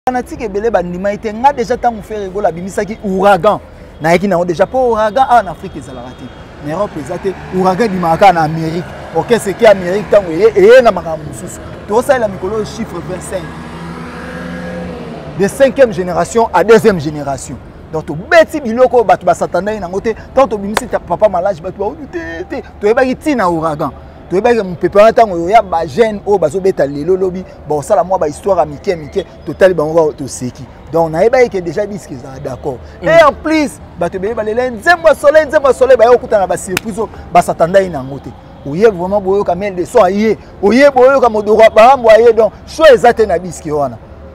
fanatique ebele bandima ete nga déjà tango faire rigola bimisaki ouragan na yeki na déjà pour ouragan en Afrique ezalaka te na Europe ezate ouragan dimaka na Amérique OK c'est qui Amérique tango et na makambo mususu to ça la mikolo chiffre 25 de 5e génération à 2e génération donc to beti biloko batu basatanda na ngote tant to bimisi papa malage batu ba te to ebaki tina ouragan to ebaki mon pépin tango ya ba jeune o bazo beta lelo lobi bon ça la moi ba histoire à mike to tali bango to seki donc na ebaki que déjà disque ça d'accord et en plus batu be ba lele nzembo soleil ba yokuta na ba surprise basatanda na ngote oye vraiment boyo ka mel de so aye oye boyo ka modoro ba mboye donc cho ezate na disque wana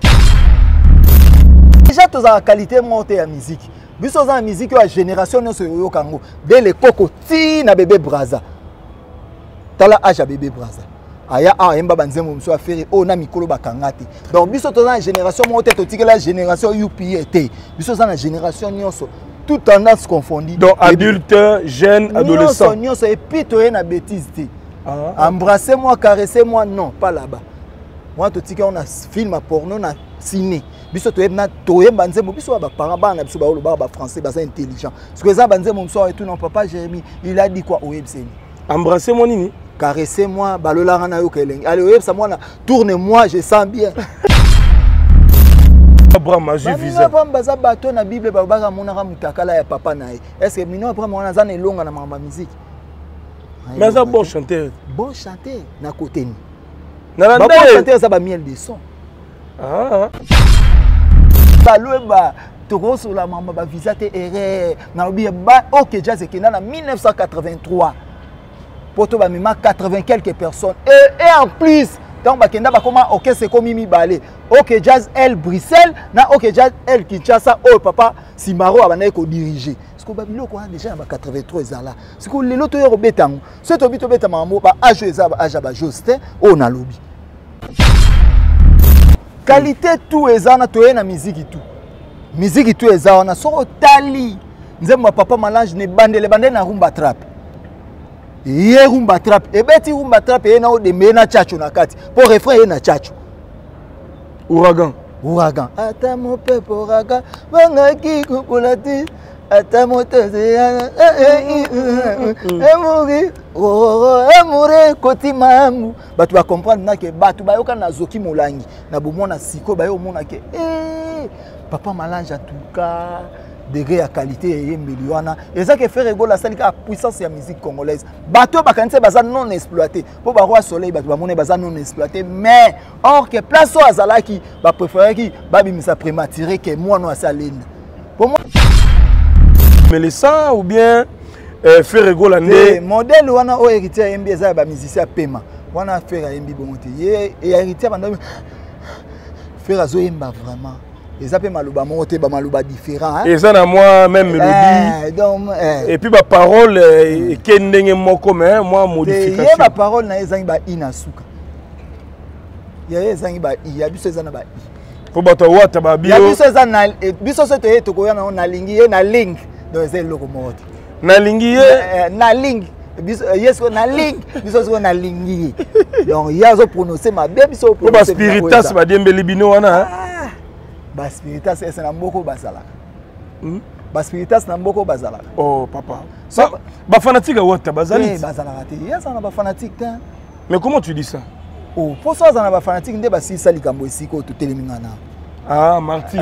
déjà tous la qualité montée à musique biso za musique ya génération no so yo kango dès le coco ti na bébé braza tala âge à bébé braza aya a emba banzemo mso affaire o na mikolo bakangati donc biso tous la génération montée to tikela génération UPT biso za na génération nyonso tout tendance confondue donc adulte jeune adolescent nyonso et puis to na bêtise ti embrassez-moi caressez-moi non pas là-bas moi to tikela on a film à porno na ciné biso to ebna to yemba nzembo biso ba parents bana biso ba oloba ba français ba intelligent parce que ça banzembo mso et tout non papa Jérémy il a dit quoi au ebseni embrassez-moi nini caressez-moi balola na yo keleng allez oyebsa moi tourne-moi je sens bien Abraham a vu visa Abraham baza bato na Bible ba baka monaka mutakala ya papa na ye est-ce que mino Abraham wana za na elonga na mamba musique mais ça bon chanteur na côté ni na bon chanteur ça ba miel de son Balouba, Togo sur la maman, visa te erreur. Na obi ba OK jazz qui na 1983. Poto ba mima 80 quelques personnes et en plus donc ba kenda ba comment OK c'est comme Mimi Balé. OK jazz elle Bruxelles, na OK jazz elle Kinshasa oh papa Simaro abana ko diriger. Parce que ba biloko déjà na 83 ezala. Parce que lelo to yoro betango. Ce to bito beta mambo ba age eza ba age ba Justin oh na lobby. Qualité tout ezana to na musique tout ezana so tali nzemba papa malage ne bandele na rumba trap ye rumba trap e beti rumba trap e na o de mena chacho na kati pour refrain e na chacho ouragan ata mon peuple ouragan banga ki kupulati ata motoze emuri kotimamu batu ba comprendre na ke batu ba yoka na zoki molangi na bomona siko ba yo mona ke papa malange en tout cas degré à qualité et miliona et ça que fait rigoler la scène la puissance de la musique congolaise bateau bakanise baza non exploité pour ba roi soleil bateau ba mona baza non exploité mais or que place au azalaki ba préférer qui ba bimisa prématuré que moi no asalene pour moi mais les ça ou bien faire rigoler modèle wana o héritier MB za ba musicien pema wana faire MB bonté et héritier banda faire azo yemba vraiment et ça peut maluba monter ba maluba différent et ça na moi même mélodie donc et puis ba parole kendenge moko mais moi modification et ba parole na ezangi ba inasuka ya ezangi ba ya biso ezana ba faut bato wata ba bio ya biso ezana biso so to ko yana na lingi na link donc c'est loko moti na lingi na link yes na link biso so na lingi donc ya zo prononcer ma bien biso prononcer ba spiritas ba dembeli bino wana ba spiritas c'est na mboko bazala ba spiritas na mboko bazala oh papa ça ba fanatique wata bazali bazala raté ya ça na ba fanatique mais comment tu dis ça oh pour ça na ba fanatique nde ba si sali kambo esiko to teleminga na ah Marty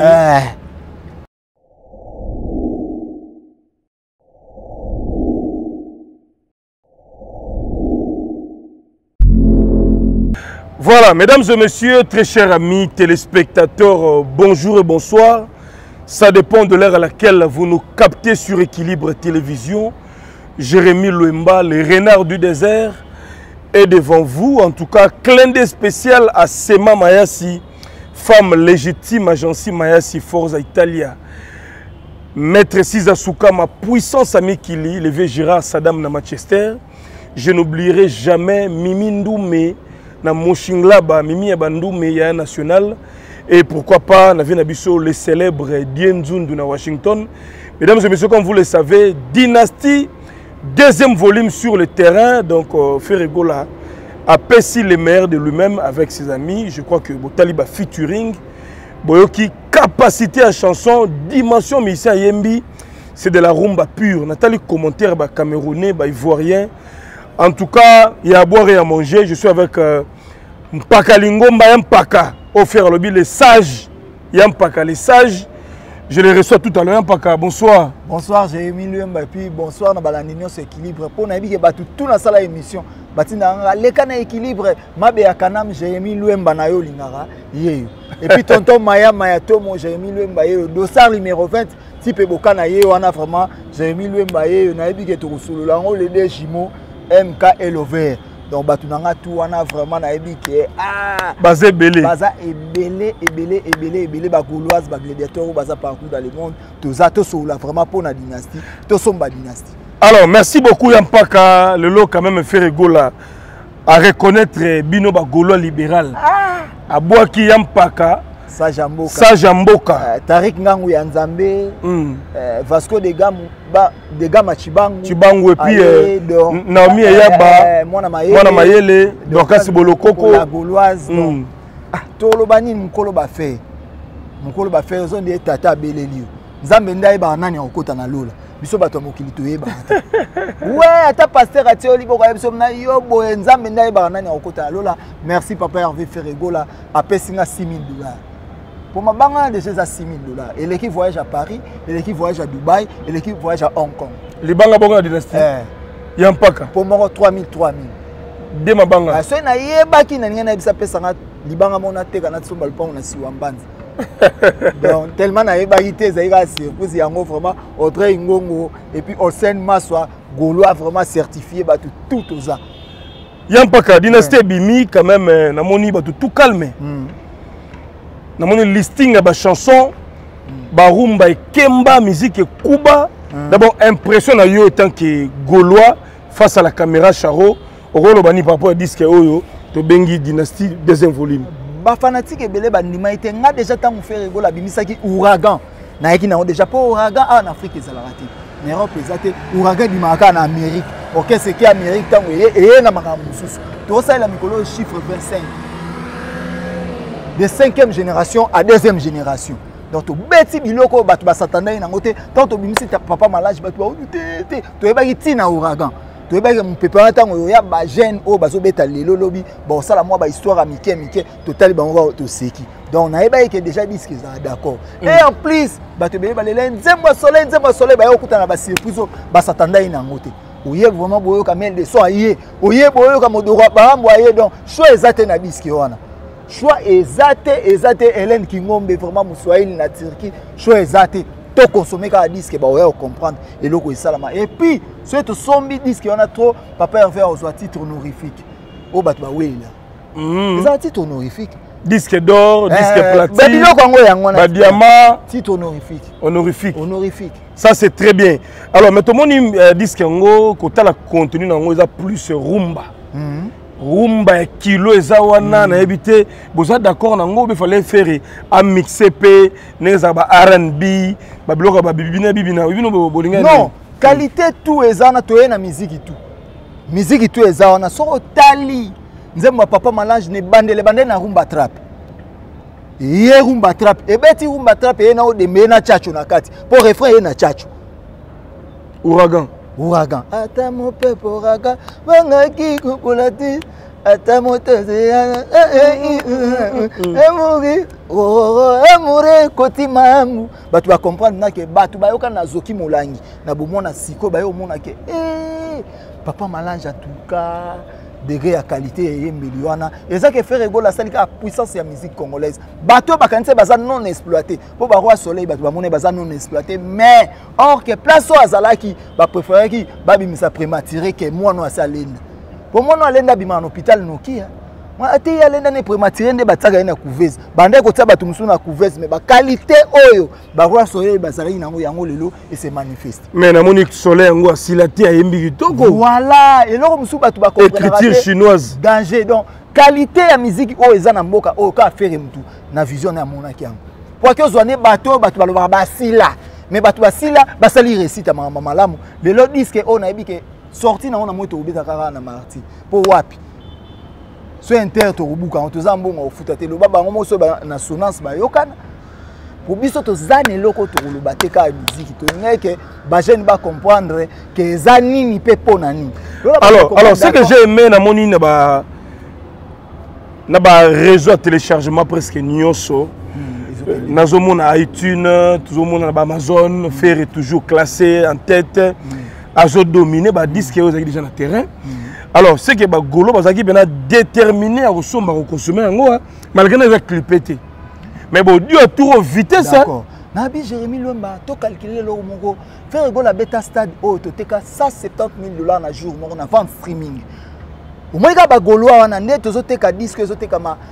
Voilà, mesdames et messieurs, très chers amis téléspectateurs, bonjour et bonsoir. Ça dépend de l'heure à laquelle vous nous captez sur Équilibre Télévision. Jérémy Louemba, le renard du désert, est devant vous. En tout cas, clin d'œil spécial à Sema Mayasi, femme légitime, agence Mayasi Forza Italia. Maître Sizasuka, ma puissance amie Kili, le vieux Girard Saddam na Manchester. Je n'oublierai jamais Mimi Ndoumé, na Moshinglaba, Mimi Abandoumé, ya national. Et pourquoi pas, le célèbre Dienzundu na Washington. Mesdames et messieurs, comme vous le savez, Dynastie, deuxième volume sur le terrain. Donc, Ferregola a Pessi le maire de lui-même avec ses amis. Je crois que Botaliba featuring. boyoki capacité à chanson, dimension musicien yembi, c'est de la rumba pure. Nathalie commentaire ba camerounais, ba ivoirien. En tout cas, il y a à boire et à manger. Je suis avec Mpaka Lingomba, Mpaka, offert lobby les sages. Mpaka les sages. Je les reçois tout à l'heure. Mpaka, bonsoir. Bonsoir, j'ai mis l'UMBA et puis bonsoir dans la Nignon équilibre. Pour nous dire que tout dans la émission, les canaux équilibre, ma bé kanam j'ai mis l'UMBA na yo lingara. Et puis tonton Maya Tomo j'ai mis l'UMBA yo dossard numéro 20 type bokana ye on a vraiment j'ai mis l'UMBA yo na bi que tout solo là on les deux jumeaux MK et l'over. Donc batu nanga tout on a vraiment na bi que Bazé belé. Baza ebele ba gauloise ba gladiateur baza partout dans le monde. Tous ça tous là vraiment pour la dynastie, tous sommes ba dynastie. Alors, merci beaucoup Mpaka. Le lot quand même fait rigola à reconnaître Bino Bagolo libéral. À boire qui Mpaka. Sajamboka. Tarik Ngangu Yanzambe. Vasco de Gama Chibangu. Chibangu et puis Naomi Eyaba. Mwana Mayele. Dorcas Bolokoko. La Gauloise. Tolo Bani Mkolo Bafé. Mkolo Bafé, ils ont des tata Belelio. Nzambe Ndaye Banani en Kota na Lola. Biso bato mokili toyeba ouais ata pasteur atio libo ka biso na yo boye nzambe ndaye ba nani okota lola merci papa Hervé Ferregola apesinga $6,000 pour ma banga déjà $6,000 et l'équipe voyage à Paris et l'équipe voyage à Dubaï et l'équipe voyage à Hong Kong les banga bonga dynastie Mpaka pour moi 3,000 de ma banga so na yeba ki na ngena bisa pesanga libanga mona teka na tsomba lpang na siwambanzi donc tellement na ébalité zaïra surprise yango vraiment Audrey Ngongo et puis Hossein Maswa Gaulois vraiment certifié ba tout ça Mpaka dynastie bimi quand même na moni ba tout calme na moni listing ba chanson ba rumba et kemba musique et kuba d'abord impression na yo tant que Gaulois face à la caméra Charo rolo bani par rapport à disque oyo to bengi dynastie deuxième volume. Ba fanatique ebele ba ndima ite nga déjà tant faire rigola bimisaki ouragan na yeki na déjà pas ouragan en Afrique ezalaka te na Europe ezate ouragan di maka na Amérique OK c'est qui Amérique tant et na makambo mususu to ça la mikolo chiffre 25 de 5e génération à 2e génération donc to beti biloko batu ba satana na ngote tant to bimisi papa malage batu ba te to ebaki tina ouragan tu es mon pépin tango ya ba jeune o bazo beta lelo lobi bon ça la moi ba histoire à mike total ba on va to seki donc na eba que déjà dit que ça d'accord et en plus ba te ba lele nzembo soleil ba yokuta na ba surprise ba satanda ina ngote oye vraiment boyo ka mel de so aye oye boyo ka modora ba mboye donc choix exact na disque wana choix exact Hélène Kingombe vraiment muswahili na Turquie choix exact to consommer ka disque ba oya comprendre et loko esalama et puis ce to sombi disque on a trop papa Hervé au titre honorifique o bat ba wela c'est un titre honorifique disque d'or disque platine ba biloko yango yango na ba diamant titre honorifique ça c'est très bien alors mais tout le monde disque yango ko tala contenu nango eza plus rumba rumba kilo ezawana na ebité boza d'accord nango be fallait faire a mixer pe neza ba R&B ba bloka ba bibina bino bolinga non qualité tout ezana toye na musique tout ezana so tali nzemba papa malange ne bandele na rumba trap ye rumba trap ebeti rumba trap ye na o de mena chacho na kati pour refrain ye na chacho ouragan ata mo pepe ouragan banga ki kupulati ata mo teze emuri koti mamu batu ba comprendre na ke batu ba yoka na zoki molangi na bomona siko ba yo mona ke papa malange en tout cas degré ya qualité et miliona et ça que fait rigoler ça la puissance de la musique congolaise bateau bakanise baza non exploité pour ba roi soleil bateau ba mona baza non exploité mais or que place au azalaki ba préférer qui ba bimisa prématuré que moi no asalenda pour moi no alenda bima en hôpital nokia moi ate ya lenda ne prématuré nde bataka na couveuse bande ko tia batu musu na couveuse mais ba qualité oyo ba roi soleil bazali nango yango lelo et se manifeste mais na monique soleil yango asilati ayembi kitoko voilà et loko musu batu ba comprendre écriture chinoise danger donc qualité ya musique oyo eza na mboka oyo ka faire mutu na vision na monaki yango pour que ozwane bato baloba basila mais bato basila basali récite mama malamu lelo disque oyo na yebi ke sorti na ona moto obeta kaka na marti po wapi so inter to rubuka on toza mbongo ofuta te lo baba ngomo so na sonance ba yokana pour biso to zane loko to lo bateka musique to ngeke ba jeune ba comprendre que zanini pe ponani. Alors ce que j'ai aimé na moni na ba réseau de téléchargement presque nyonso. Nazomona iTunes, toujours mon Amazon, faire est toujours classé en tête. Azo dominé ba disque aux déjà na terrain. Alors ce que ba golo bazaki bena déterminé à consommer malgré les clipété. Mais bon Dieu a tout vite ça. D'accord. Nabi Jérémy Lomba to calculer le mongo faire go la beta stade haute teka 170 000 $ na jour mon na vente streaming. Au moins ba golo wana net zo teka disque zo teka ma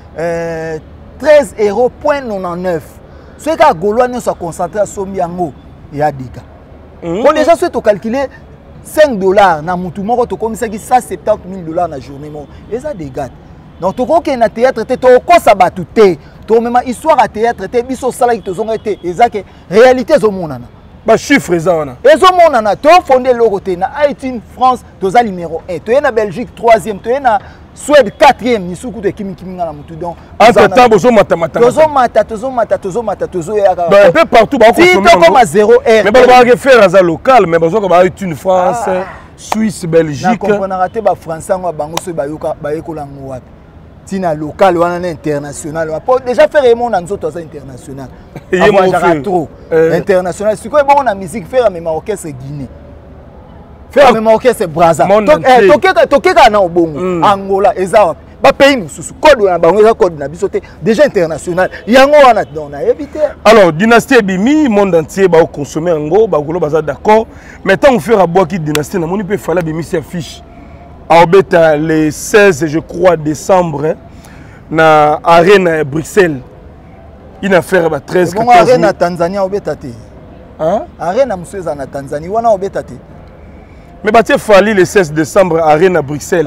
13,99 €. Ce que Gaulois ne soit concentré à Sombiango, il y a des cas. On déjà souhaite calculer 5 $. Na mutu moko to comme ça qui 170 000 $ na journée mo. Et ça des gars. Donc to ko ke na théâtre te to ko sabatu te. To même histoire à théâtre te biso sala ki to zonga te. Et ça que réalité zo monana. Ba chiffre ça wana. Et zo monana to fondé logo te na iTunes France to za numéro 1. To na Belgique 3e, to na Suède 4e, ni soukou de kimi nga na mutu donc. Entre temps bozo matamata. Tozo ya. Donc un peu partout ba consommer. Si to comme 0 R. Mais ba faire ça local, mais bazo ba iTunes France, Suisse, Belgique. Na comprendre raté ba français ngo bango so ba yoka ba ekola ngo wapi. Tina local wana na international. Déjà faire et mon anzo toza international. Avant trop international. Si quoi bon na musique faire même orchestre Guinée. Faire même orchestre Brazza. Tokeka na obongo Angola eza ba pays mususu code na bango eza code na biso te déjà international. Yango wana donc na éviter. Alors dynastie Bimi monde entier ba consommer ngo ba golo baza d'accord. Mais tant on fait à bois qui dynastie na moni peut fallait Bimi se affiche. Aobeta le 16 je crois décembre na arène Bruxelles. Une affaire ba 13 14 000. Arène Tanzanie obeta te. Hein? Arène musuza na Tanzanie wana obeta te. Mais il fallait le 16 décembre à Rennes à Bruxelles.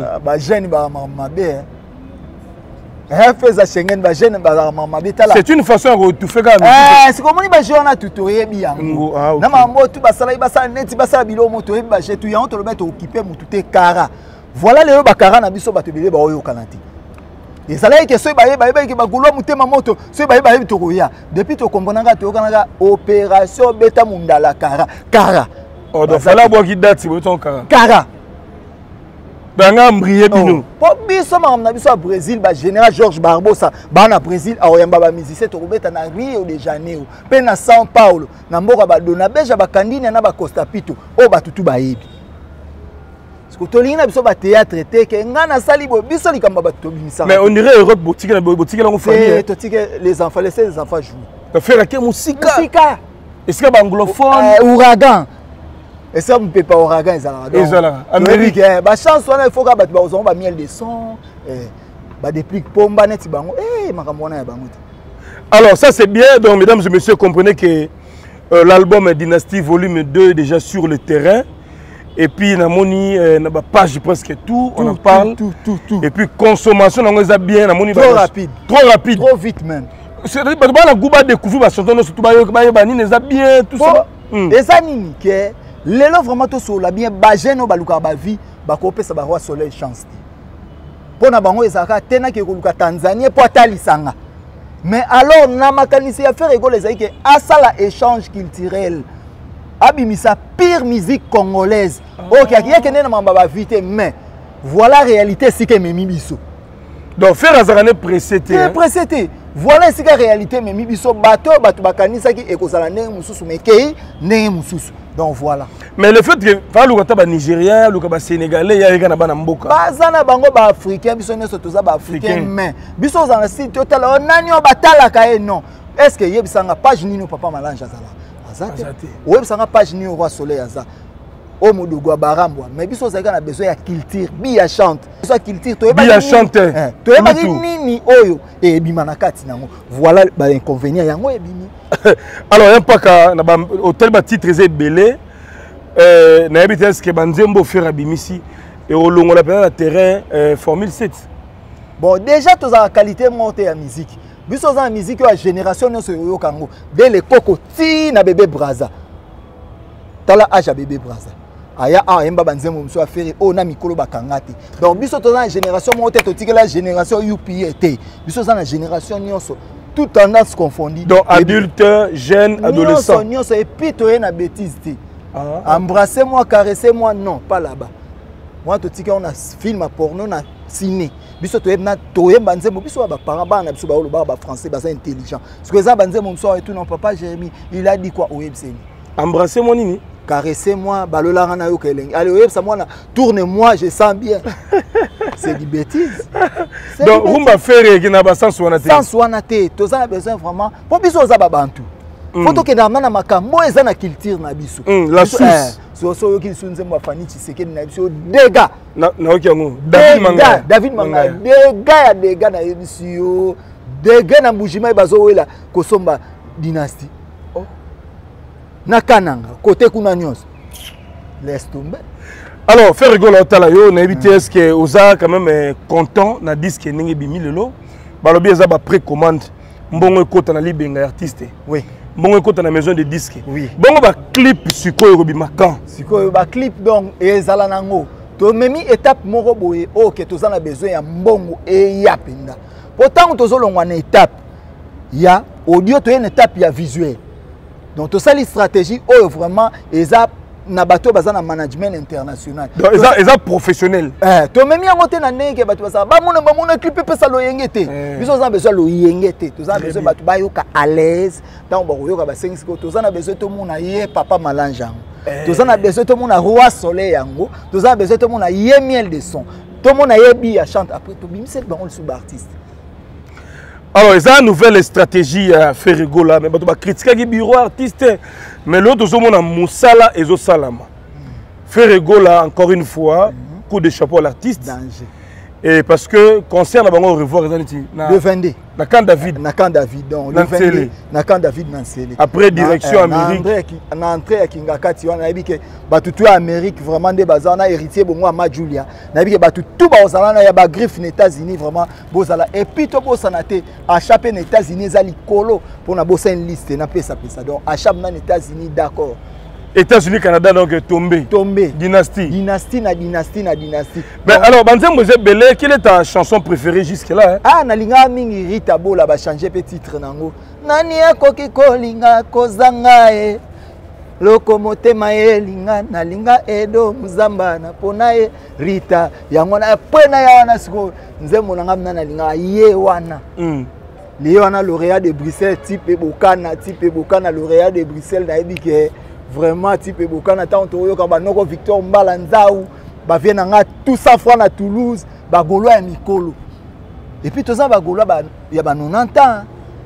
C'est une façon de retoucher. C'est comme si on a tout voilà les bakara na biso bato bele ba oyo kanati. Et ça là que ceux ba ke ba golo mutema moto, ceux ba to koya. Depuis to komponanga to kananga opération beta mundala kara. Oh, donc fallait boire qui date si vous êtes Kara. Banga mbrié bino. Pour biso na biso au Brésil, ba général Georges Barbosa, ba na Brésil a oyamba ba musicien to robeta na Rio de Janeiro, pe na São Paulo, na mboka ba dona beja ba kandine na ba Costa Pito, o ba tutu ba yebi. Parce que tolinga biso ba théâtre te ke ngana sali bo biso likamba ba to bimisa. Mais on dirait Europe boutique la en famille. To tike les enfants laisser les enfants jouer. To faire la musique. Est-ce que anglophone ouragan. Et ça ne peut pas ouragan Amérique ba chance wana il faut que ba ozonga ba miel de son ba déplique pomba neti bango makambo wana ya bango. Alors ça c'est bien donc mesdames et messieurs comprenez que l'album Dynastie volume 2 est déjà sur le terrain et puis na moni na ba page presque tout on en parle tout. Et puis consommation on est bien na moni trop rapide trop vite même. C'est ba na guba découvrir ba chanson surtout ba nini les bien tout ça et ça nini que lelo vraiment to so la bien ba jeune ba luka ba vie ba ko pesa ba roi soleil chance pona bango ezaka tena ke ko luka Tanzanie po atalisanga mais alors na makanisi ya faire ego les aïe asala échange culturel abimisa pire musique congolaise OK akiyeke na mamba ba vite mais voilà réalité c'est que memi biso donc faire azarane précédé voilà c'est que réalité memi biso bato bakanisa ki ekozala ndenge mususu mekei ndenge mususu. Donc voilà. Mais le fait que fa luka ba Nigérien, luka ba Sénégalais, ya yeka na bana mboka. Bazana bango ba africain, biso neso toza ba africain mais biso za na site total nani o batala ka non. Est-ce que yebisanga page nino papa Malanje azala? Azate. Yebisanga page nino roi soleil aza. O modugo barambwa mais biso za na besoin ya culture, bi chante. Biso culture to bi chante. To yeba nini oyo e bima na kati nango. Voilà ba inconvénient yango e bimi. Alors un pas na ba hôtel ba titre très belé na habité ce que banzembo faire abimisi et au long la période terrain formule 7. Bon déjà tous la qualité montée à musique. Biso za musique la génération no yo kango dès le coco ti na bébé Brazza. Tala âge bébé Brazza. Aya emba banzembo mso affaire o na mikolo bakangati. Donc biso tous la génération montée to tikela génération UPT. Biso za na génération nyonso toute tendance confondue. Donc adulte, jeune, adolescent. Et puis tu es une bêtise. Embrassez-moi, caressez-moi, non, pas là-bas. Moi, tu sais qu'on a film à porno, on a ciné. Biso to ebna to embanze mo biso ba parents ba na biso ba lo ba français ba intelligent. Ce que ça banze mon soir et tout non papa Jérémy, il a dit quoi au ebseni. Embrassez-moi nini? Caressez-moi, balola na yo keleng. Allez au ebsa moi tourne-moi, je sens bien. C'est du bêtise. Donc on va faire que na ba sans soinate. Sans soinate, to ça a besoin vraiment. Pour biso za ba bantu. Faut que na na makambo eza na culture na biso. La source. So yo ki sunze mo fani Tshisekedi na biso dega. Na oki yango. David Manga. Dega na biso. Dega na Mbujima bazo wela kosomba dynastie. Oh. Na kananga côté kuna nyos. Laisse tomber. Alors faire rigoler otala yo na éviter est-ce que oza quand même content na disque ningi bimilelo. Balobi eza ba précommande. Mbongo ekota na libenga artiste. Oui. Bongo écoute na maison de disque. Oui. Bongo ba clip sikoyo bimaka. Sikoyo ba clip donc ezala nango. To memi étape moko boye o ke to zana besoin ya mbongo e ya penda. Pourtant to zolongwa na étape ya audio to une étape ya visuel. Donc to sali stratégie o vraiment eza na bato bazana management international. Donc eza professionnel. To memi yango te na ndenge bato bazala ba mona clip pe sa lo yengete. Biso za besoin lo yengete. To za besoin bato ba yoka à l'aise. Tant ba yoka ba sengi ko to za na besoin to mona ye papa malanja. To za na besoin to mona roi soleil yango. To za besoin to mona ye miel de son. To mona ye bi ya chante après to bimse ba on sous artiste. Alors, il y a une nouvelle stratégie à faire rigoler, mais il y a critiquer le bureau artiste, mais l'autre, c'est mon Moussala et Zosalama. Faire rigoler encore une fois, coup de chapeau à l'artiste. Et parce que concernant le revoir, le 22. Nakan David. Nakan David. Donc, le 22. Nakan David Nansele. Après direction Amérique. Na entrée à Kingakati, on a dit que Batutu Amérique, vraiment des bazars, on a héritier de moi, Julia. On a dit que Batutu Bazalana, il y a des griffes aux États-Unis, vraiment. Et puis, tout le monde a échappé aux États-Unis, il y a colo pour une liste. Donc, à chaque aux États-Unis, d'accord. États-Unis, Canada, donc tombé. Tombé. Dynastie. Dynastie. Mais alors, Banzem Mose Belé, quelle est ta chanson préférée jusque-là? Ah, nalinga mingi Rita Bola ba changer petit titre nango. Nani akoki kolinga kozanga e. Lokomote e linga nalinga edo muzamba na pona e Rita. Yango na pena ya wana siko nzembo nanga mna nalinga ye wana. Li wana lauréat de Bruxelles type Bokana lauréat de Bruxelles na ebike. Vraiment type Bokana tant oyoka banoko Victor Mbala Nzau ba vient nga tout ça fois na Toulouse ba golo ya mikolo et puis toza ba golo ba ya ba 90 ans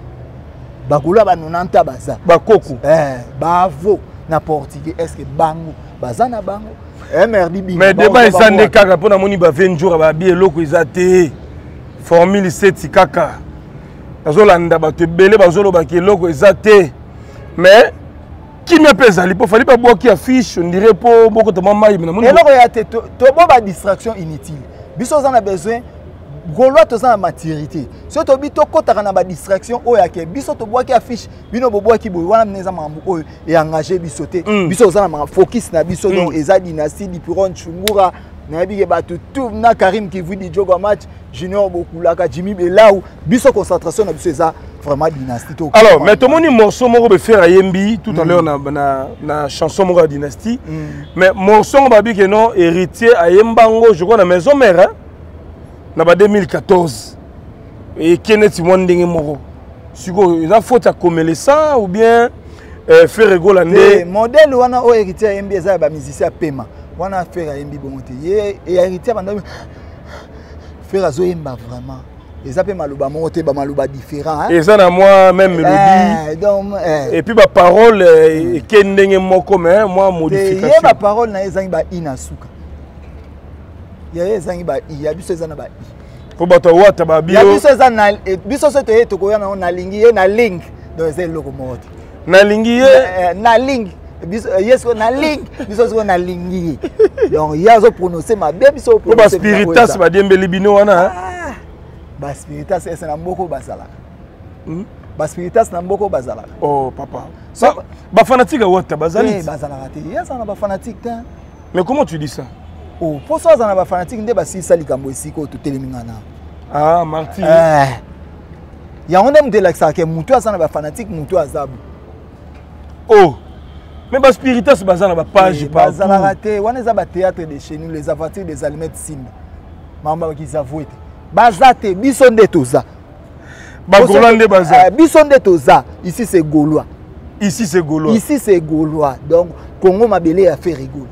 ba golo ba 90 ans baza ba koko bavo na portugais est-ce que bango baza na bango merdi bi mais débat ezande kaka pona moni ba 20 jours ba bi eloko ezate formule 7 kaka bazolanda ba te belé bazolo ba keloko ezate mais qui me pèse à l'époque, il fallait pas boire qui affiche, on dirait pas beaucoup de mamans. Et là, il y a une distraction inutile. Biso on a besoin, gaulois tu as maturité. Si tu as une distraction, biso tu bois qui affiche, bino bois qui boit, on a besoin et engagé bisoté. Biso on a focus na biso donc eza dynastie di Piron Chungura. Nabi batu tout na Karim qui vous dit jogo match Junior Bokulaka Jimmy Belaou biso concentration na biso eza vraiment dynastie. Alors mais tout le monde morceau moko be faire Yembi tout à l'heure na chanson moko dynastie mais morceau babi que non héritier à Yembango je crois na maison mère hein na ba 2014 et Kenneth Mwandenge moko siko il faut ta commeler ça ou bien faire rigoler modèle wana o héritier à Yembi eza ba musicien paiement on a fait un bibonté et héritier pendant faire à Zoyemba vraiment et ça peut malouba monter ba malouba différent et ça na moi même mélodie et puis ba parole et kendenge moko mais moi modification et ba parole na ezangi ba inasuka ya ezangi ba ya biso ezana ba pour bato wata ba bio ya biso ezana biso so te to koya na lingi na link donc c'est loko moti na lingi na link yes na link biso so na lingi donc ya zo prononcer ma bien biso prononcer ba spiritas ba dembeli bino wana ba spiritas c'est na mboko bazala ba spiritas na mboko bazala oh papa ça ba fanatique wata bazali bazala raté ya ça na ba fanatique ta mais comment tu dis ça oh pour ça na ba fanatique nde ba si sali kambo esiko to teleminga na ah martyr Il y a un homme de l'accent qui est moutou à ça, fanatique, moutou à Zabou. Oh, mais les spiritas, c'est basé dans la page. Basé dans la théâtre, on est à théâtre de chez nous, les aventures des allumettes Simba. Maman qui s'avoue. Bazate, bison de Toza. Bagolande Baza. Bison de Toza. Ici c'est Gaulois. Ici c'est Gaulois. Ici c'est Gaulois. Donc, Congo m'a belé à faire rigolo.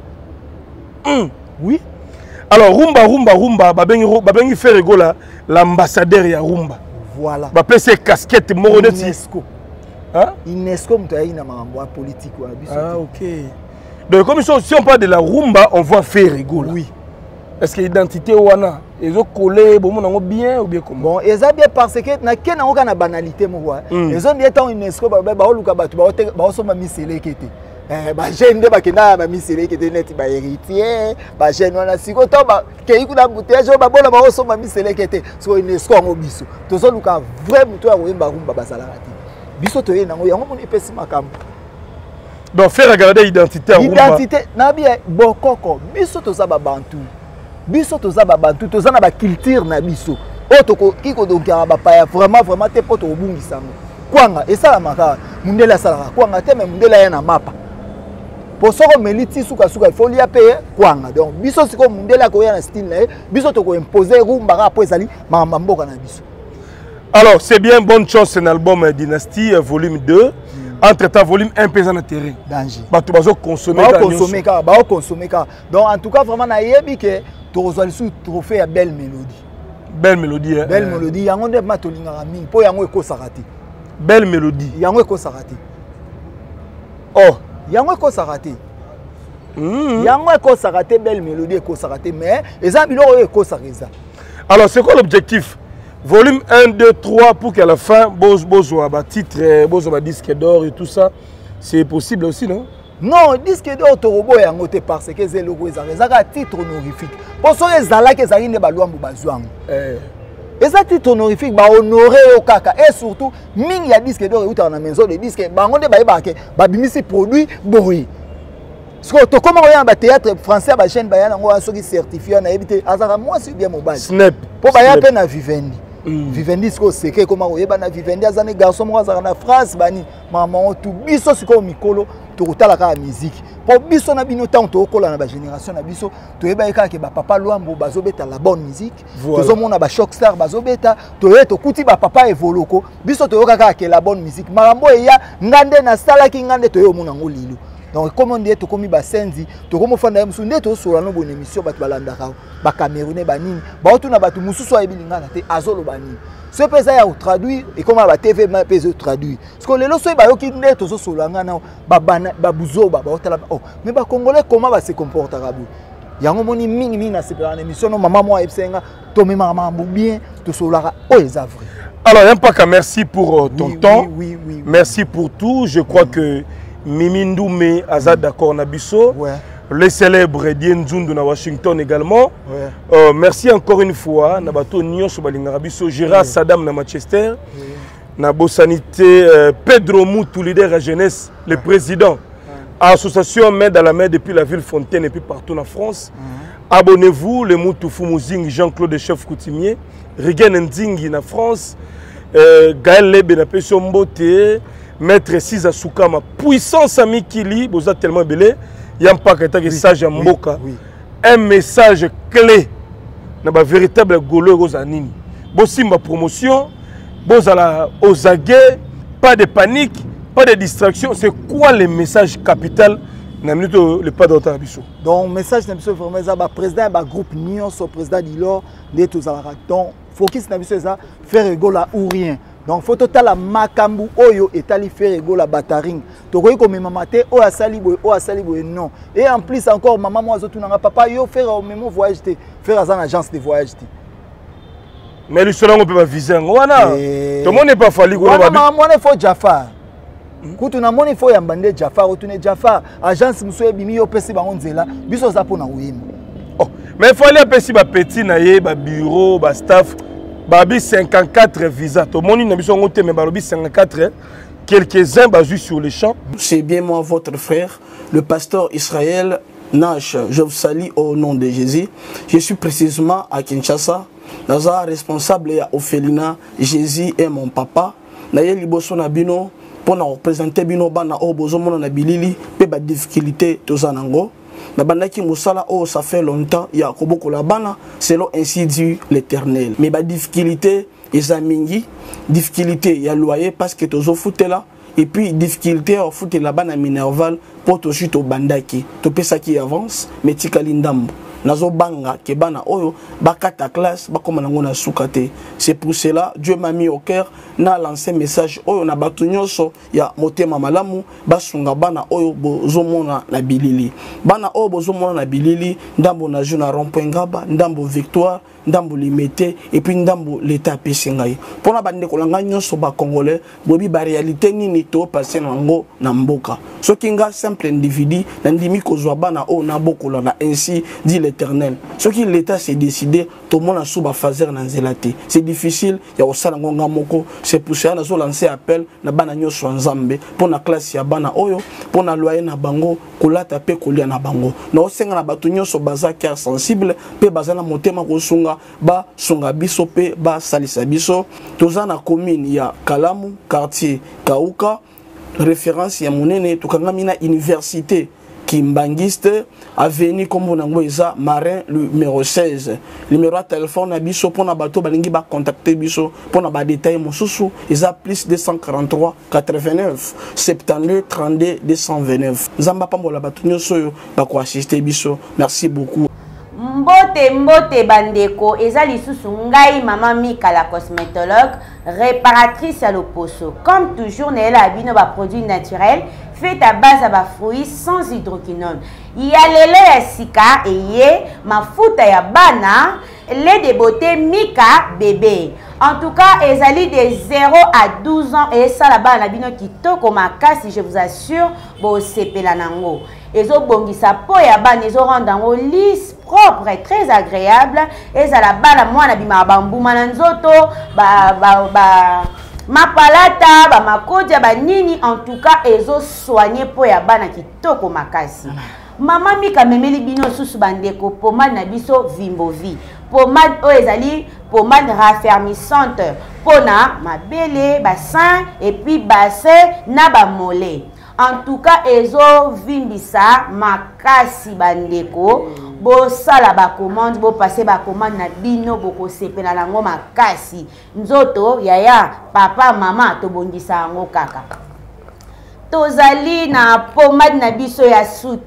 Oui. Alors, Rumba, babengi fait rigolo l'ambassadeur ya Rumba. Voilà. Bape ses casquettes moroneti. UNESCO. Hein? UNESCO, il y a un politique. Ah, ok. Donc, comme si on parle de la Rumba, on voit faire rigolo. Oui. Est-ce que l'identité wana ils ont collé bien ou bien comment? Bon, ils ont bien parce que na ken na na banalité mo wa. Ils ont dit tant UNESCO ba luka batu ba so ma misele kete. Ba jeune de ba kena ba misele kete net ba héritier, ba jeune wana siko to ba ke iku na bouteille ba bona ba so ma misele kete. So UNESCO ngo biso. To so luka vrai muto ya wemba rumba basala kati. Biso to ye nango yango moni pesi makambo. Donc faire regarder l'identité à Rumba. Identité na bien bokoko. Biso to za ba bantu. Biso toza babantu toza na ba culture na biso otoko kiko donc ba paya vraiment te poto obungisa ngo kwanga esala maka mundela sala kwanga te me mundela ya na mapa posoko meliti suka folia pe kwanga donc biso siko mundela ko ya na style na biso toko imposer rumba rapo ezali mamba mboka na biso. Alors c'est bien bonne chose c'est un album Dynastie volume 2. Entre-temps, volume 1 pesant na terrain. Danger. Bah tu vas consommer donc en tout cas vraiment na yebi que tu reçois le trophée à Belle Mélodie. Belle Mélodie. Belle Mélodie, yango nde matolinga mingi po yango ekosaka te. Belle Mélodie. Yango ekosaka te. Oh, yango ekosaka te. Yango ekosaka te Belle Mélodie ekosaka te mais eza biloko ekosaka eza. Alors c'est quoi l'objectif? Volume 1, 2, 3 pour qu'à la fin, Bozo a titre, Bozo a disque d'or et tout ça. C'est possible aussi, non? Non, disque d'or, Torobo est en côté parce que c'est le gros titre honorifique. Pour ça, les ala qui sont en balouambo bazouang. Et ça titre honorifique, bah honoré au kaka. Et surtout, ming y a disque d'or et où dans la maison de disque, bah on est baïbaké, bah bimisi produit bourri. Parce que comment on a un théâtre français, bah chaîne bayan, on a ceux qui certifié, on a évité. Azara moi c'est bien mon bail. Snap. Pour bayan peine à Vivendi. Vivendi c'est secret comment on est ban Vivendi azane garçon moi azara na France bani maman tout biso c'est comme mikolo to kotala ka musique pour biso na bino tant to kola na ba génération na biso to yeba ka ke ba papa Luambo bazobeta la bonne musique to mona ba shock star bazobeta to ye to kuti ba papa evoloko biso to yoka ka ke la bonne musique marambo eya ngande na sala ki ngande to yo mona ngolilo. Donc comme on dit to komi ba senzi to komo fanda msunde to so la no bonne émission bat balanda ka ba Camerounais ba nini ba otu na batu mususu ayebilinga na te azolo ba nini ce pesa ya traduire et comment ba TV ma pesa traduire parce que les loso ba yoki nde to so solanga na ba buzo ba otala oh mais ba congolais comment ba se comporter rabu yango moni mingi na sepela na émission no maman moi ebsenga to me maman bien to solaka oh les avre. Alors Yampaka, merci pour ton temps. Oui. Merci pour tout. Je crois que Mimi Ndoumé Azad d'accord Nabiso, le célèbre Dienzundu na Washington également. Merci encore une fois Nabato Nyon Sobalinga Rabiso, Gérard Saddam na Manchester, na Bossanité Pedro Moutou, leader à jeunesse, le président. Association Main dans la main depuis la ville Fontaine et puis partout en France. Abonnez-vous, le Moutou Fumuzing, Jean-Claude Chef Coutumier, Rigen Ndingi na France, Gaël Lebe na Pession Mbote. Maître Siza Soukama, puissance ami Kili, vous êtes tellement belé, il y a un paquet de sage à Mboka. Un message clé, dans la véritable Golo Rosanini. Bossi ma promotion, Bozala Ozagé, pas de panique, pas de distraction. C'est quoi le message capital dans le pas d'autre abisso? Donc, message c'est vraiment ça, le président du groupe Nyon, le président d'Ilor, les tous à la donc, focus c'est ça, faire rigolo ou rien. Donc, il faut que la makambu oyo etali faire rigolo la bataring. Tu vois comme maman te o asali boy non. Et en plus encore maman moi zotu nanga papa yo faire au même voyage te faire à une agence de voyage te. Mais le seul on peut pas viser wana. Tout le monde n'est pas fallu ko ba. Maman il faut Jafar. Kutu na moni faut yambande Jafar retourner Jafar agence muso bimi yo pesi ba onzela biso za pona uyima. Oh, mais il faut aller pesi ba petit na ye ba bureau ba staff. Babi 54 visas. Tout le monde n'a pas monté, mais Babi 54. Quelques-uns basés sur les champs. C'est bien moi, votre frère, le pasteur Israël Nash. Je vous salue au nom de Jésus. Je suis précisément à Kinshasa. naza responsable ya Ophelina Jésus est mon papa na ye liboso na bino pour représenter bino bana o bozomona na bilili pe ba difficulté tozanango na bandaki musala o ça fait longtemps ya kobokola bana selon ainsi dit l'Éternel mais ba difficulté ezamingi difficulté ya loyer parce que tozo futela et puis difficulté au foot la bana minerval pour to chute au bandaki to pesa qui avance mais tikali ndambo nazo banga ke bana oyo bakata classe bakoma nango na sukate. C'est pour cela Dieu m'a mis au cœur na lancé message oyo na batu nyonso ya motema malamu basunga bana oyo bozomona na bilili bana oyo bozomona na bilili ndambo na juna rond-point Ngaba ndambo Victoire ndambo Limete et puis ndambo l'état pesingai pona bande kolanga nyonso ba congolais bobi ba réalité nini to passer nango na mboka soki nga simple individu na ndimi kozwa bana oyo na bokola na ainsi dit l'Éternel soki l'état s'est décidé tout monde a sous ba fazer na nzelate c'est difficile ya osala ngonga moko. C'est pour ça nazo lancer appel na bana nyonso nzambe pona classe ya bana oyo pona loyer na bango kolata pe kolia na bango na osenga na batu nyonso baza cœur sensible pe bazana motema kosunga ba sunga biso pe ba salisa biso toza na commune ya Kalamu quartier Kauka référence ya monene tukangami na université Kimbangiste avenue comme on eza Marin numéro 16 numéro de téléphone na biso pona bato balingi ba contacter biso pona ba détail mosusu eza plus 243 89 72 32 229 nzamba pambola bato nyoso yo ba ko assister biso. Merci beaucoup. Mbote bandeko eza lisusu ngai mama Mika la cosmétologue réparatrice à l'Oposo. Comme toujours nela abino ba produits naturels fait à base à fruits sans hydroquinone. Il y a lelo ya sika eye mafuta ya bana lait de beauté Mika bébé. En tout cas, ezali de 0 à 12 ans et ça la bana bino kitoko makasi, je vous assure, bo sepela nango. Ezo bongisa po ya bana ezo rendre ngo lisse, propre et très agréable. Ezala bana mwana bima bambuma na nzoto mapalata ba makodia ba nini en tout cas ezo soigner po ya bana kitoko makasi. Mama Mika memeli bino susu bandeko pomade na biso Vimbovi. Pomade o ezali pomade raffermissante pona mabele, bassin et puis bassin na ba mollet. En tout cas ezo vimbisa makasi bandeko. Bo sala ba commande bo passer ba commande na bino boko sepela nango makasi nzoto yaya papa mama to bongisa ngo kaka tozali na pomade na biso ya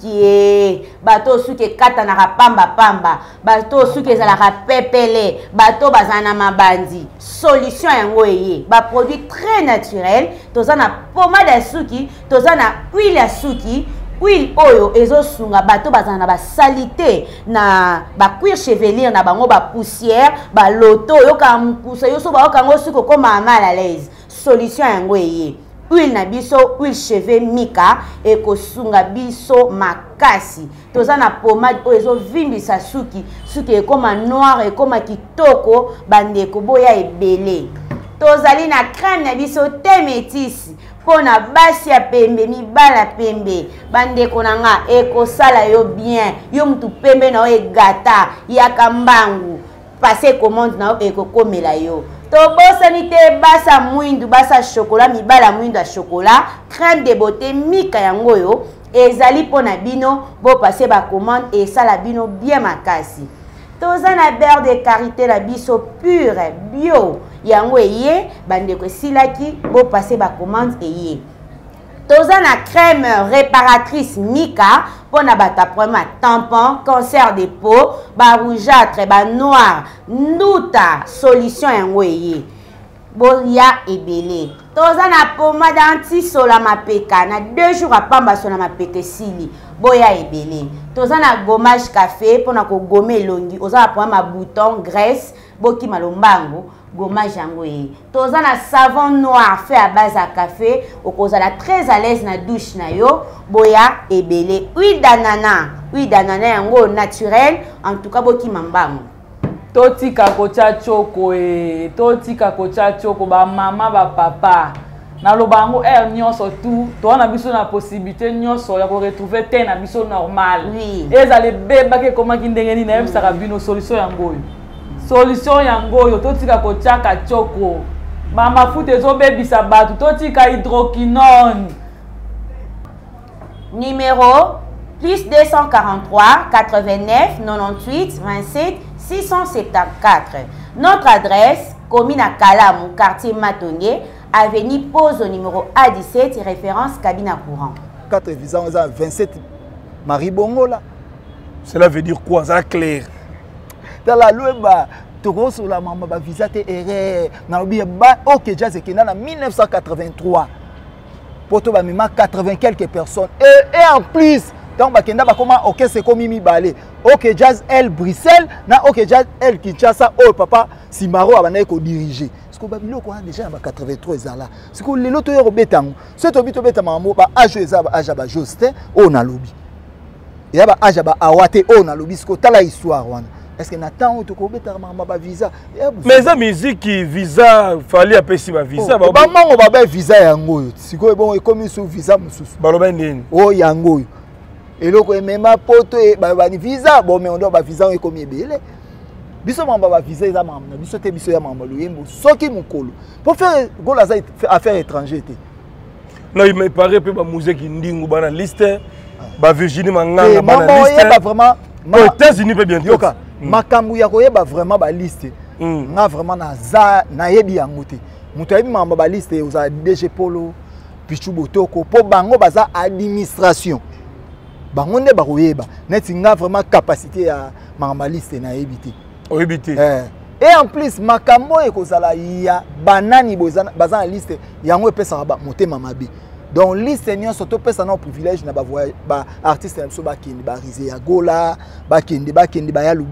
suki bato suki kata na pamba bato suki ezala ka pepele bato bazana mabandi solution yango eye ba produit très naturel tozana pomade ya suki tozana huile ya suki. Huile oyo ezo sunga bato bazana ba salité na ba cuir chevelure na bango ba poussière ba loto yo ka mpusa yo so ba okango suko koma mal à l'aise solution yango eye huile na biso huile cheveux Mika ekosunga biso makasi tozana pomade oyo ezo vimbisa suki ekoma noir ekoma kitoko bandeko boya ebele tozali na crème na biso te métis pona basi ya pembe mibala pembe bandeko nanga ekosala yo bien yo mutu pembe na yo egata yaka mbangu passer commande na yo ekokomela yo tobosani te basa mwindu basa chocolat mibala mwindu ya chocolat crème de beauté Mika yango yo ezali pona bino bo passer ba commande et sala bino bien makasi tozana beurre de karité la biso pure bio yango eye bandeko silaki bo passer ba commande eye tozana crème réparatrice Mika pona bata problème tampon cancer de peau ba rougeâtre ba noir nduta solution yango eye boya ebele tozana pomade anti sola mapeka na 2 jours à pamba sola mapeka sili boya ebele tozana gommage café pona ko gommer longi ozana problème bouton graisse boki malombango gommage yango ye tozana savon noir fait à base à café okozala très à l'aise na douche na yo boya ebele huile d'ananas yango naturel en tout cas boki mambango totika kocha choko totika kocha choko ba mama ba papa na lobango nyonso tout toana biso na possibilité nyonso ya ko retrouver te na biso normal oui ezale beba ke koma kindengeni na ebisaka bino solution yango solution yango oyo totika kotiaka choko bamafuta ezobebisa bato totika hydroquinone. Numéro plus 243 89 98 27 674. Notre adresse, commune à Kalamou, quartier Matongué, avenue Pose au numéro A17, référence cabine à courant. 4 visas, 27 Marie Bongo là. Cela veut dire quoi? Ça clair. Dans la loi, tu sur la maman, visa te erreur. Na obi ba OK jazz qui en 1983. Pour toi, 80 quelques personnes. Et en plus, donc bakenda ba comment OK c'est comme Mimi Balé. OK jazz elle Bruxelles, na OK jazz elle Kinshasa. Oh papa Simaro abana ko diriger. Parce que babiloko déjà en 83 là. C'est que les loto yo betango. C'est to bito beta mambo ba age eza ba age ba Justin o na lobby. Ya ba age ba awate o na lobby. Ce que tala histoire wana. Est-ce que Nathan ou toko beta mama ba visa? Mais ça musique visa fallait appeler ba visa ba mango ba visa yango yo. Siko bon comme sous visa mususu. Baloba ndeni. Oh yango yo. Eloko emema poto e ba visa bon mais on doit ba visa on comme ebele. Biso mamba ba visa eza mamba biso te biso ya mamba luyembo soki mukolo. Pour faire gola za affaire étranger te. Non, il me paraît peu ba musique ndingu bana liste ba Virginie Manganga bana liste. Ba vraiment aux États-Unis peut bientôt. Yoka makambu ya koyeba vraiment ba liste. Nga vraiment na za na yebi yango te. Muto yebi mamba ba liste oza DG Polo Pichu Botoko po bango baza administration. Bango nde ba koyeba neti nga vraiment capacité ya mamba liste na yebité. O yebité. Et en plus makambo ekozala ya banani baza na liste yango epesa ba motema mabe. Donc liste nyonso to pesa na privilège na ba voyage ba artiste so ba kindi ba rize ya gola ba kindi ba ya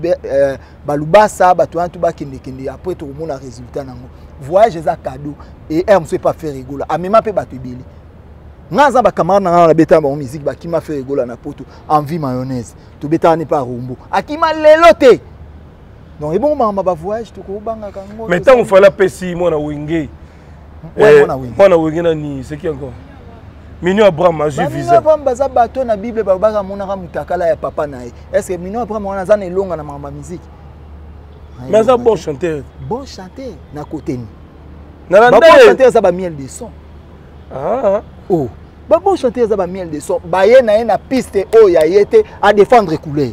ba lubasa ba to antu ba kindi après to mona résultat nango voyage eza cadeau et elle ne pas faire rigola a même pas bato bili ngaza ba camarade na beta ba musique ba kima faire rigola na poto envie mayonnaise to beta ni pas rumbo akima lelote donc et bon mama ba voyage to ko banga kango mais tant on fallait pesi mona wingé mona wingé na ni c'est qui encore Mino Abraham a vu visa. Mino Abraham baza bato na Bible babaka monaka mutakala ya papa na ye. Est-ce que Mino Abraham wana za na elonga na mamba musique? Mais ça bon chanteur. Bon chanteur na côté ni. Na bon chanteur za ba miel de son. Ah. Oh. Ba bon chanteur za ba miel de son. Ba ye na piste o ya yete à défendre couleur.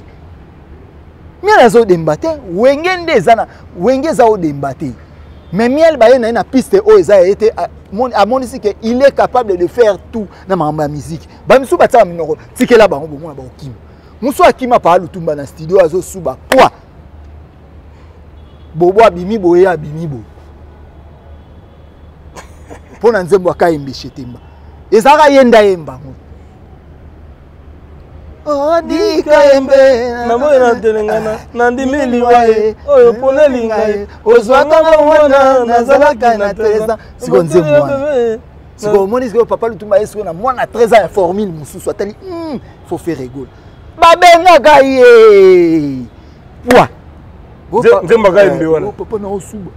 Miel zo dembate, wengende zana, wenge za o dembate. Mais miel ba ye na piste o za yete à mon ici qu'il est capable de faire tout dans ma musique. Ba misu ba tsa minoko tikela ba ngo ba okim. Musu akima pa lutumba na studio azo suba. Quoi? Bobo abimi boye abimi bo. Pona nzembo akaimbe shetemba. Ezaka yenda yemba ngo. Odi kaembe na moyo ntelengana nandimili wae oyo pona lingae ozwaka mwana nazalaka na 13 ans siko nzembo wana siko moni siko papa lutumba yesu na mwana 13 ans ya formule mususu atali faut faire rigole babengaka ye wa nzembo kaembe wana papa na osuba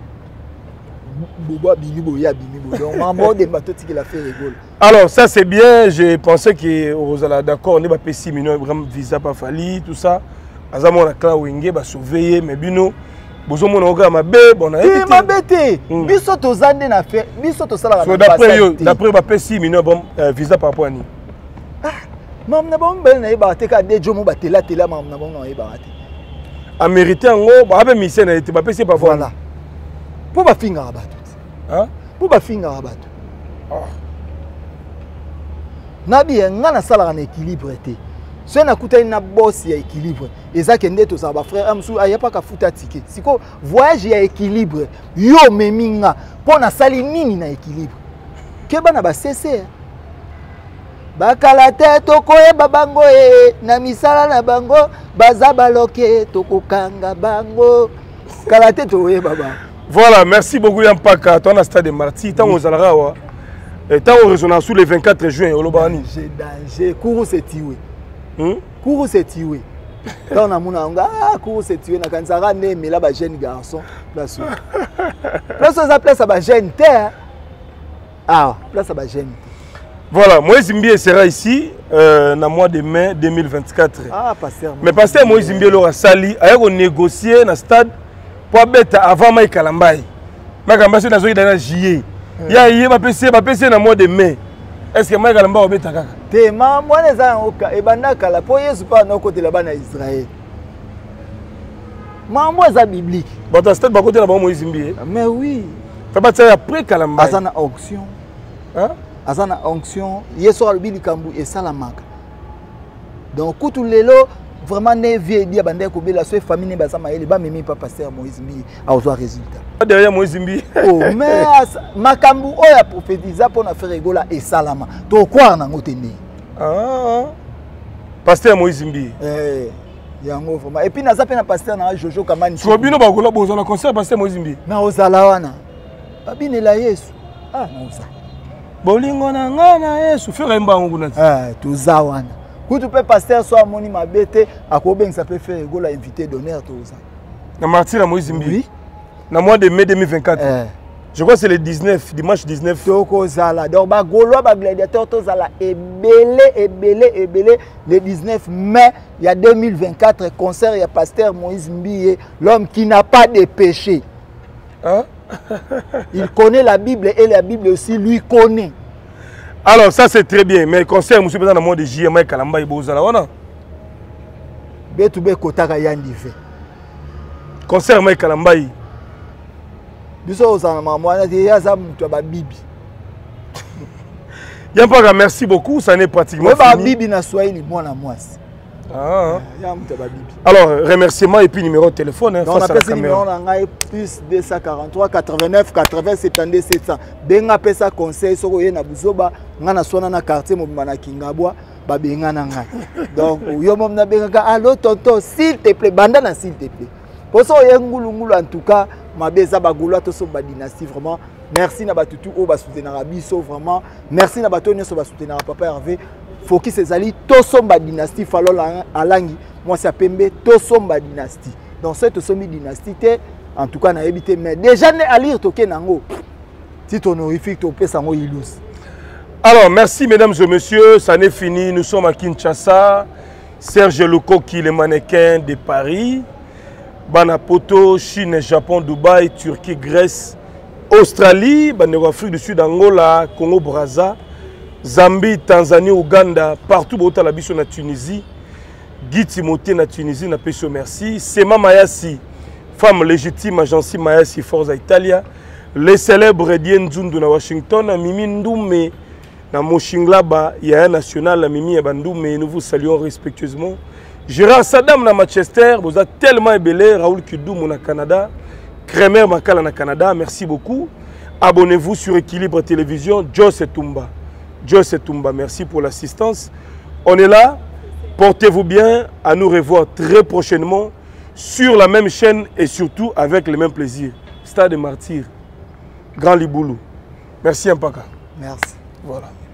Bobo Binibo ya Binibo donc maman de bateau qui l'a fait rigole. Alors ça c'est bien, je pensais que Rosala d'accord, on est pas pessi mais vraiment visa pas fali tout ça. Azamo na kla wenge ba surveiller mais bino bozo mona oga mabe bon na été. Mabete. Biso to zande na fait, biso to sala na. D'après ba pessi mais bon visa par rapport à ni. Mam na bon ben na ba te ka de jomo ba tela mam na bon na ba te. A mérité ngo ba ba mission na été ba pessi pas voilà. Pour ba finga rabato. Hein? Pour ba finga rabato. Nabi nga na sala na équilibre té. So na kuta na boss ya équilibre. Eza kende to sa ba frère amsu aya pa ka futa ticket. Siko voyage ya équilibre. Yo meminga pona sali nini na équilibre. Keba na ba cesse. Ba kala te to koyeba bango na misala na bango baza baloke to kokanga bango. Kala te to koyeba ba. Voilà, merci beaucoup Yampaka. Ton stade de Marty, tant aux Alrawa. Et tant au résonance sous le 24 juin au Lobani. J'ai danger. Kourou c'est tué. Kourou c'est tué. Là on a mon anga, Kourou c'est tué. Na kansara né mais là ba jeune garçon. Place. Place ça place ba jeune terre. Ah, place ba jeune. Voilà, Moïse Mbie sera ici dans le mois de mai 2024. Ah, pasteur. Mais pasteur Moïse Mbie l'aura sali, a négocié dans le stade. pour beta avant Mike Kalambai. Mike Kalambai c'est dans le juillet. Il y a eu PC dans le mois de mai. Est-ce que Mike Kalambai beta kaka? Te ma moi les oka e banda kala po Yesu pa na côté là-bas na Israël. Moi ça biblique. Bon ta stade ba côté là-bas Moïse Mbi. Mais oui. Fait pas ça après Kalambai. Azana onction. Hein? Azana onction, Yesu albi likambu et salamaka. Donc kutu lelo vraiment ne vie dia banda ko bela so famille ba sama ele ba mimi pa pasteur Moïse Mbi a ozo résultat. Derrière Moïse Mbi. Oh mais makambu oya prophétisa pour na faire rigola et salama. To quoi na ngotene. Ah. Pasteur Moïse Mbi. Yango vraiment et puis naza pe na pasteur na Jojo Kamani. Tu bino ba ko la bozo na concert pasteur Moïse Mbi. Na ozala wana. Babinela Yesu. Ah na oza. Bolingo na ngana Yesu fera mbango kuna. Toza wana. Kutu pe pasteur so amoni mabete akobengisa pe faire rigola invité d'honneur toza. Na martyr Moïse Mbi. Oui. Na mois de mai 2024. Je crois que c'est le 19, dimanche 19. Toko zala. Donc ba Gaulois ba gladiateur to zala ebele le 19 mai il y a 2024 concert il y a pasteur Moïse Mbi, l'homme qui n'a pas de péché. Hein? Il connaît la Bible et la Bible aussi lui connaît. Alors ça c'est très bien mais concert monsieur dans le mois de juillet Mike Kalambai bozala wana. Betu be kotaka yandi fe. Concert Mike Kalambai. Biso ozana mamwana te yaza mutu ba bibi. Yampaka merci beaucoup, ça n'est pratiquement ba fini. Bibi na Swahili mwana mwasi. Ah. Ya mutu ba bibi. Alors remerciements et puis numéro de téléphone hein, face à la caméra. Numéro na ngai plus 243 89 80 72 700. Benga pesa conseil soko ye na buzoba ngana sona na quartier mobima na Kingabwa ba benga na ngai. Donc yo mom na benga allo tonton s'il te plaît banda na s'il te plaît. Pour ça ngulu en tout cas mabeza bagula to so ba dynastie vraiment. Merci na batutu o ba soutenir biso vraiment. Merci na bato nyoso ba soutenir papa Hervé. Focus ezali to somba dynastie falola alangi moi c'est pembe to somba dynastie. Donc cette sombi dynastie en tout cas na évité mais déjà ne à lire toke nango. Titre honorifique to pesa ngo ilus. Alors merci mesdames et messieurs, ça n'est fini, nous sommes à Kinshasa. Serge Lukoki le mannequin de Paris. Banapoto, Chine, Japon, Dubaï, Turquie, Grèce, Australie, Afrique du Sud, Angola, Congo, Brazza, Zambie, Tanzanie, Ouganda, partout au Talabiso na Tunisie, Guy Timothée na Tunisie, na Peso merci, Sema Mayasi, femme légitime, agence Mayasi, Forza Italia, les célèbres Dien Zundu na Washington, na Mimi Ndoume, na Moshinglaba, il y a un national, la Mimi Ndoume, nous vous saluons respectueusement. Gérard Saddam na Manchester, vous êtes tellement ébélé, Raoul Kidou na Canada, Kremer Makala na Canada, merci beaucoup. Abonnez-vous sur Équilibre Télévision, Joss Etumba, merci pour l'assistance. On est là, portez-vous bien, à nous revoir très prochainement sur la même chaîne et surtout avec le même plaisir. Stade des Martyrs, Grand Liboulou. Merci Mpaka. Merci. Voilà.